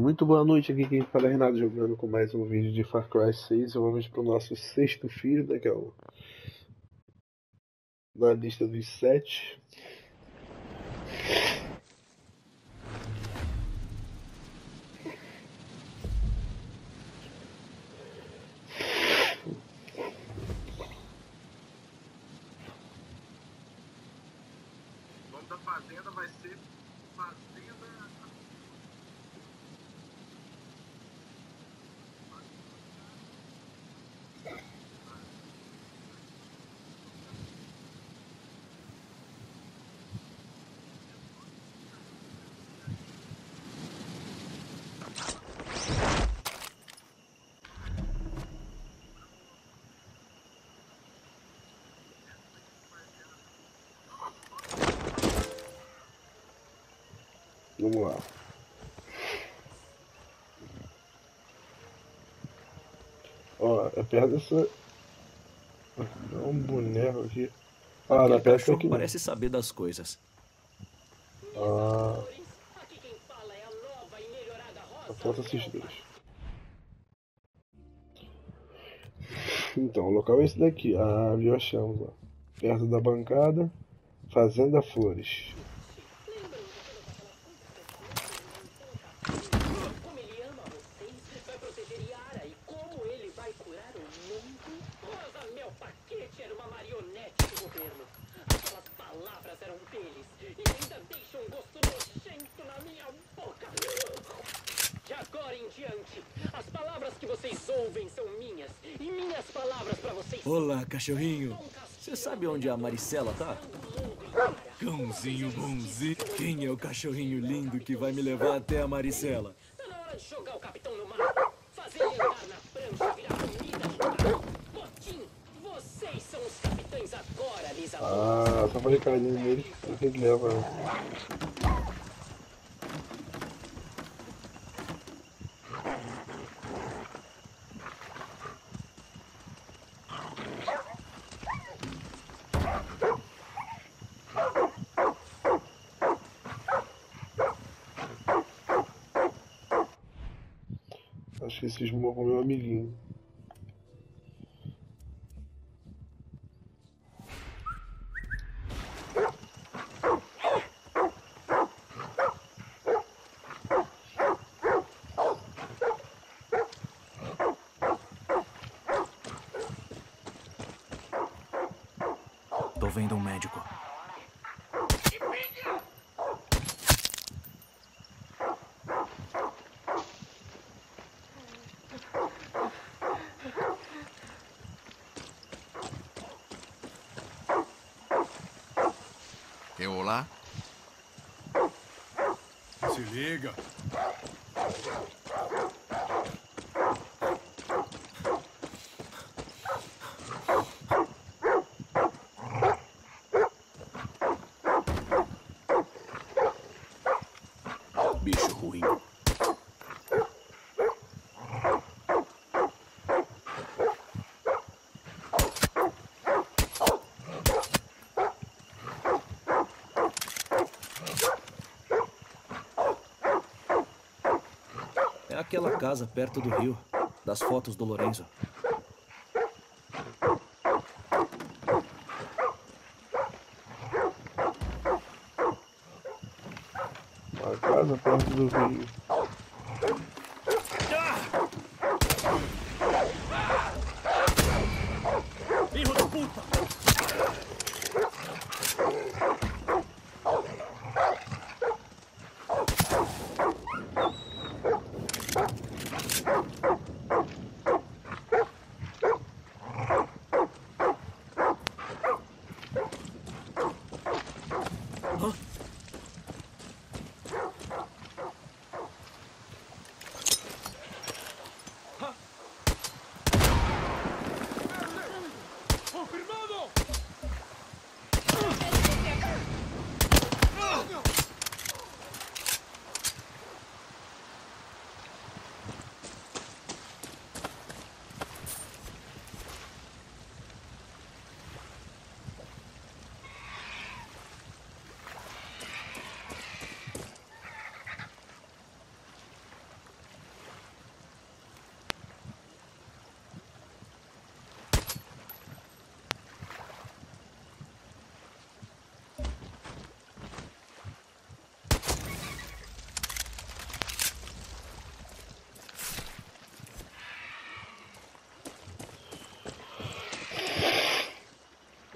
Muito boa noite, aqui quem fala é Renato jogando com mais um vídeo de Far Cry 6. Vamos para o nosso sexto filho, né, que é o... na lista dos 7. O nome da fazenda vai ser Fazenda. Vamos lá. Ó, é perto dessa... Dá um boneco aqui. Ah, na Aquele pesca cachorro aqui não. parece saber das coisas. Ah, só falta esses dois. Então, o local é esse daqui. Ah, viu, achamos, ó. Perto da bancada, Fazenda Flores. Como ele ama vocês, vai proteger Yara e como ele vai curar o mundo? Rosa Mel Paquete era uma marionete do governo. Aquelas palavras eram deles e ainda deixam um gosto nojento na minha boca. De agora em diante, as palavras que vocês ouvem são minhas e minhas palavras pra vocês. Olá, cachorrinho. Você sabe onde a Maricela tá? Cãozinho bonzinho. Quem é o cachorrinho lindo que vai me levar até a Maricela? Tá na hora de jogar o capitão no mar, fazer ele andar na prancha, virar comida no mar. Botim, vocês são os capitães agora, Lisa. Ah, só falei carinho nele que ele leva. Acho que esses morram meu amiguinho. Tô vendo um médico. Eu lá? Se liga. Bicho ruim. É aquela casa perto do rio, das fotos do Lorenzo. Uma casa perto do rio. Filho da puta!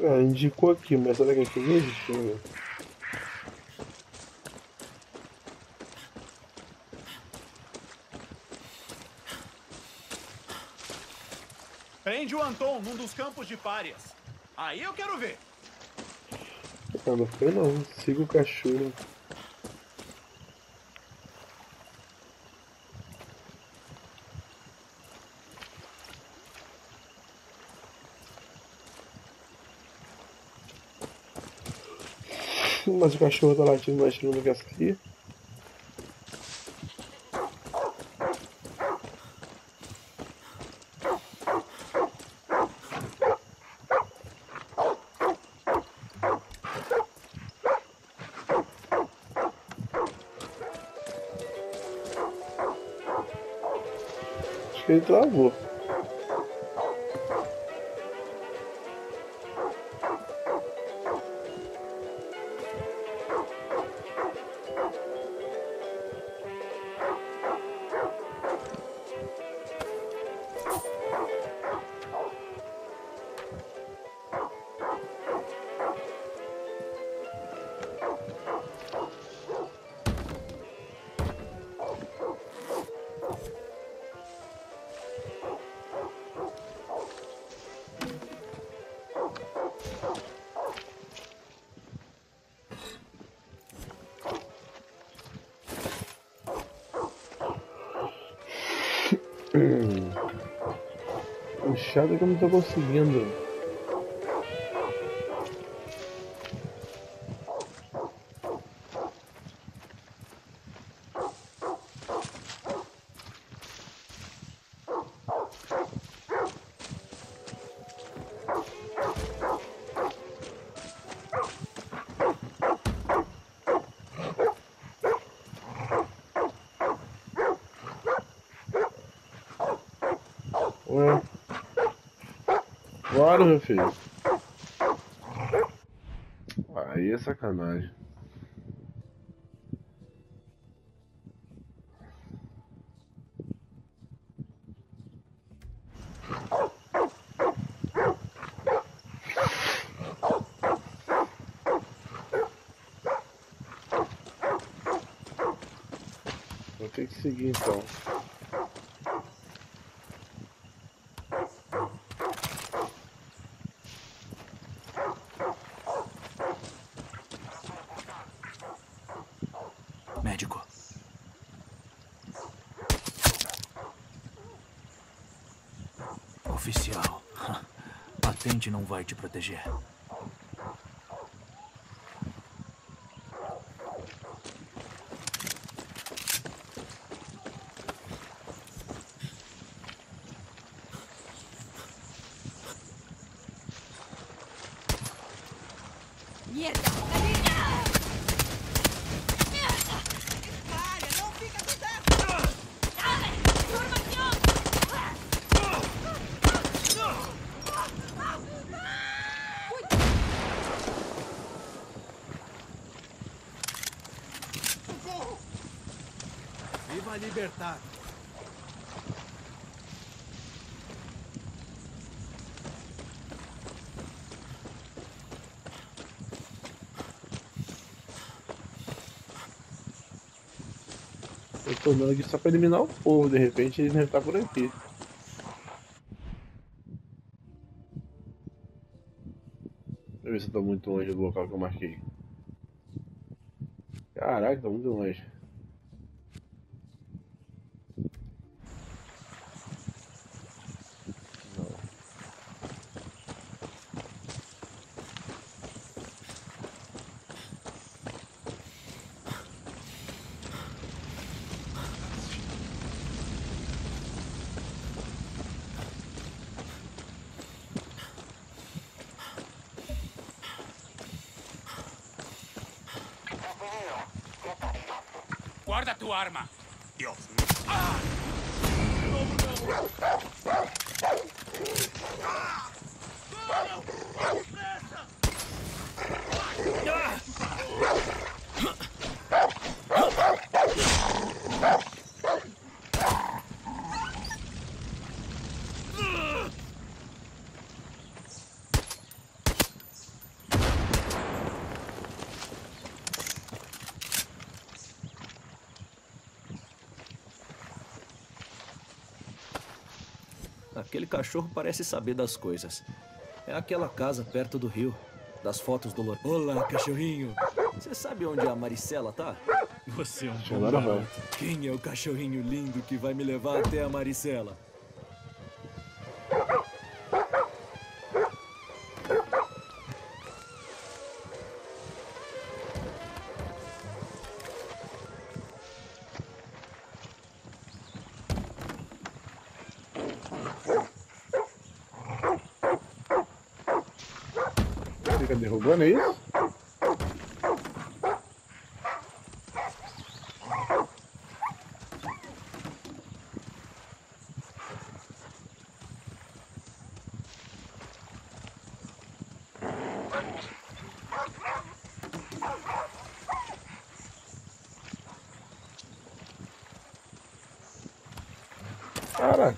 É, indicou aqui, mas será que é feliz? Deixa eu ver. Prende o Anton num dos campos de párias. Aí eu quero ver. Ah, não foi não. Siga o cachorro. Mas o cachorro tá latindo, mas não quer sair. Acho que ele travou. O chato é que eu não tô conseguindo. Ué. Bora, meu filho. Aí é sacanagem. Vou ter que seguir então. Médico. Oficial. Patente não vai te proteger. Viva a liberdade. Eu tô andando aqui só pra eliminar o povo, de repente eles devem estar por aqui. Deixa eu ver se eu tô muito longe do local que eu marquei. Caraca, tá muito longe. Guarda tua arma. Dios. Aquele cachorro parece saber das coisas. É aquela casa perto do rio, das fotos do Lor. Olá, cachorrinho. Você sabe onde a Maricela tá? Você é um bom Agora vai. garoto. Quem é o cachorrinho lindo que vai me levar até a Maricela? Fica derrubando, é isso? Cara.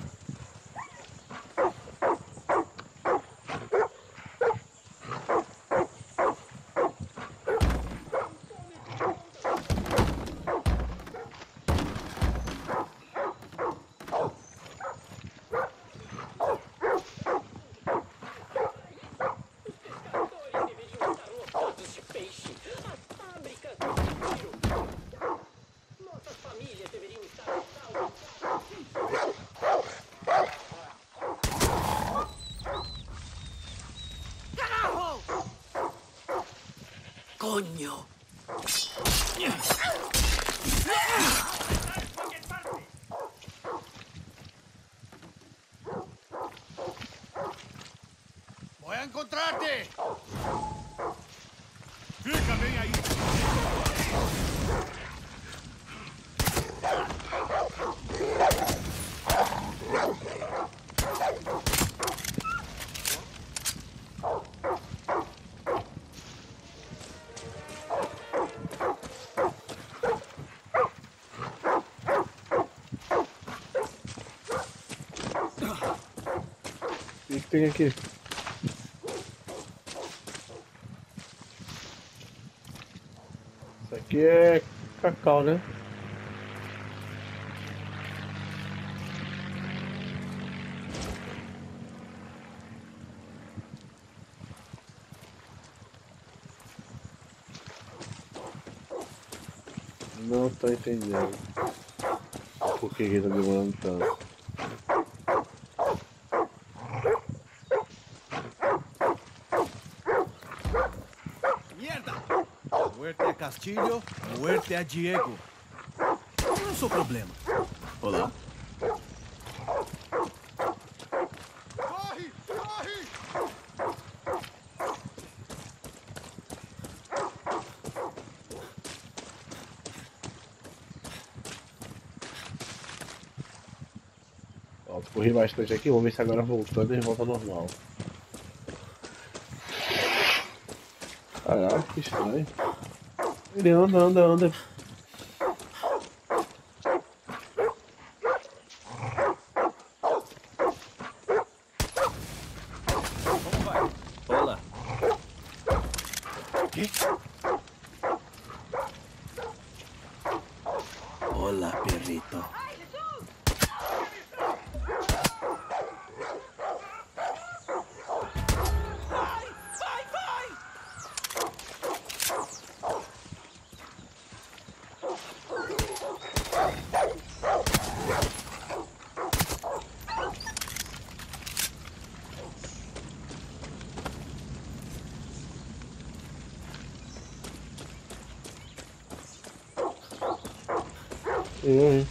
Deveriam estar lotados de peixe. As fábricas de tiro. Nossas famílias deveriam estar salvas. Coño! Voy a encontrarte. Fica bem aí. O que tem aqui? Isso aqui é cacau, né? Não tô entendendo por que ele tá demorando tanto. Mierda! Muerte a Castillo, muerte a Diego. Qual é o seu problema? Olá? Corre! Corre! Ó, corri bastante aqui, vamos ver se agora voltando ele volta ao normal. Caraca, que estranho. Ele anda. Olá. Que? Olá, perrito. Hein?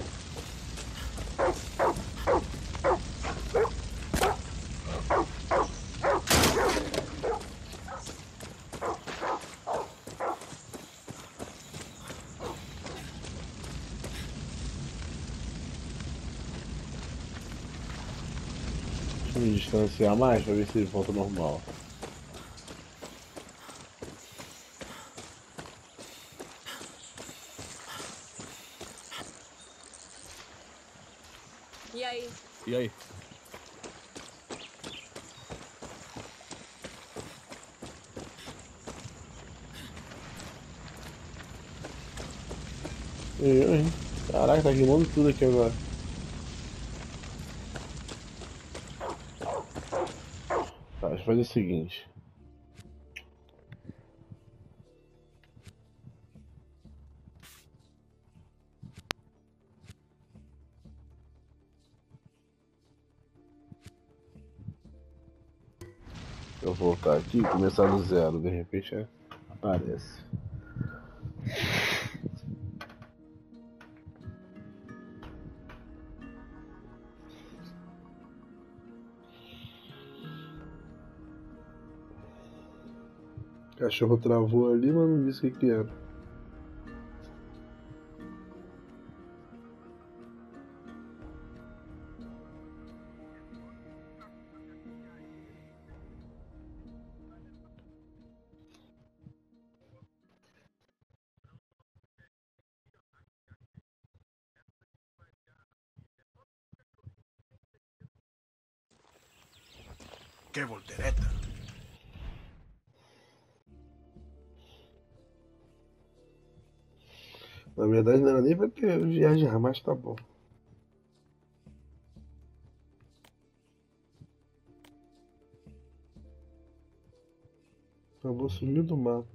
Deixa eu me distanciar mais pra ver se ele volta ao normal. E aí? E aí? Caraca, tá queimando tudo aqui agora. Tá, deixa eu fazer o seguinte. Eu vou voltar aqui e começar do zero, de repente aparece. O cachorro travou ali, mas não disse o que era. ¡Qué voltereta! Na verdade não era nem pra ter viajar, mas tá bom. Acabou sumindo do mapa.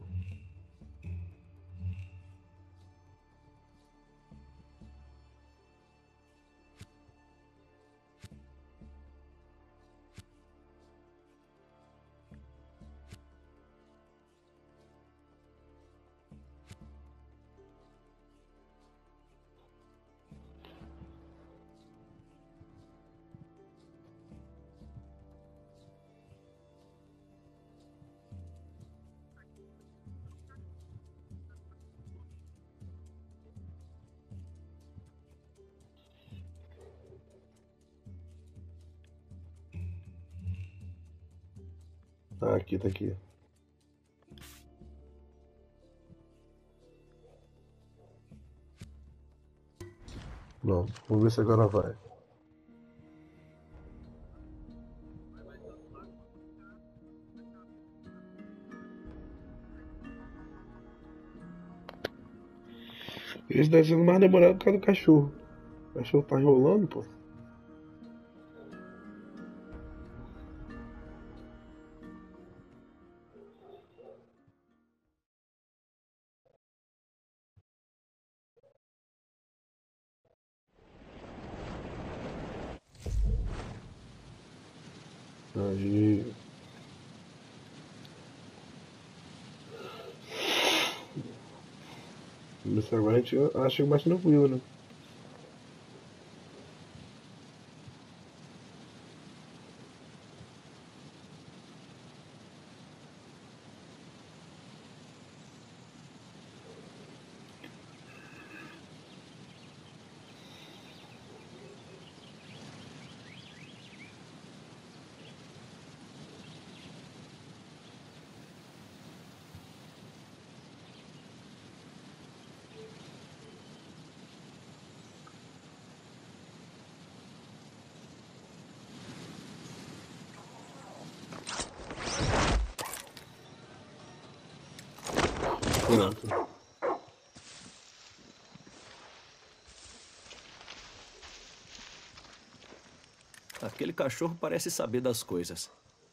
Ah, aqui, tá aqui. Pronto, vamos ver se agora vai. Esse deve ser mais demorado que o do cachorro. O cachorro tá enrolando, pô. Aí. Isso agora a gente acha mais tranquilo, né? Pronto. Aquele cachorro parece saber das coisas.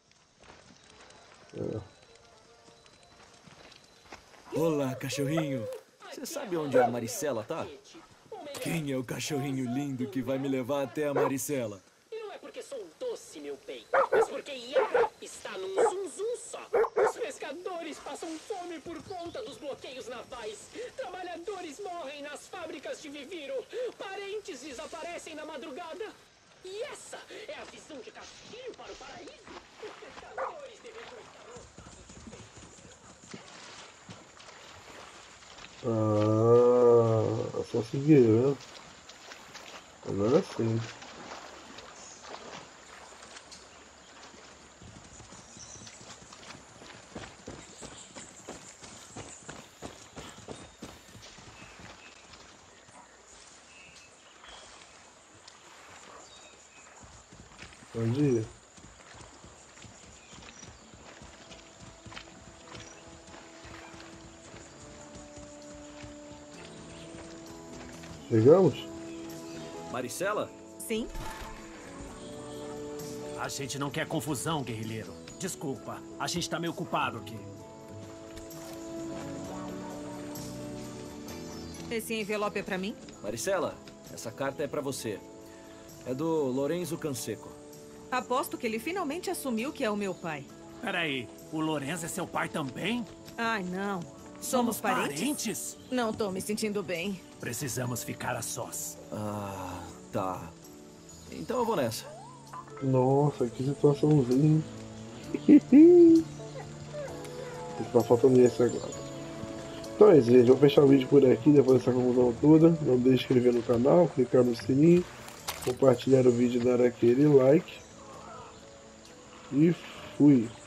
Olá, cachorrinho. Você sabe onde a Maricela tá? Quem é o cachorrinho lindo que vai me levar até a Maricela? E não é porque sou doce, meu bem, mas porque Yara está num zum-zum só. Os pescadores passam fome por conta dos bloqueios navais. Trabalhadores morrem nas fábricas de Viviro. Parentes desaparecem na madrugada. E essa é a visão de Castilho para o paraíso? Os pescadores deveriam estar lotados de Só seguir, né? Agora sim. Pode ir. Chegamos? Maricela? Sim? A gente não quer confusão, guerrilheiro. Desculpa, a gente tá meio ocupado aqui. Esse envelope é pra mim? Maricela, essa carta é pra você. É do Lorenzo Canseco. Aposto que ele finalmente assumiu que é o meu pai. Peraí, o Lorenzo é seu pai também? Ai, não. Somos parentes? Não tô me sentindo bem. Precisamos ficar a sós. Ah, tá. Então eu vou nessa. Nossa, que situaçãozinha. Tá faltando esse agora. Então é isso, gente. Vou fechar o vídeo por aqui, depois dessa confusão toda. Não deixe de se inscrever no canal, clicar no sininho, compartilhar o vídeo e dar aquele like. E fui.